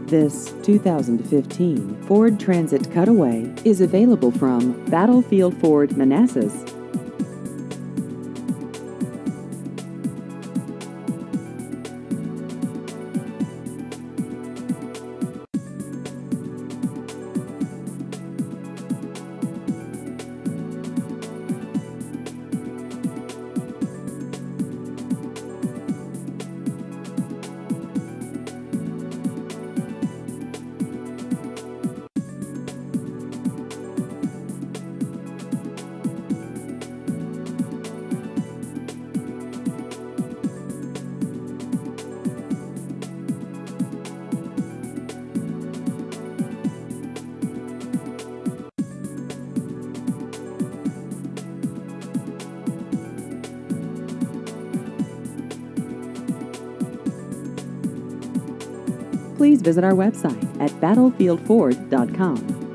This 2015 Ford Transit Cutaway is available from Battlefield Ford Manassas. Please visit our website at battlefieldford.com.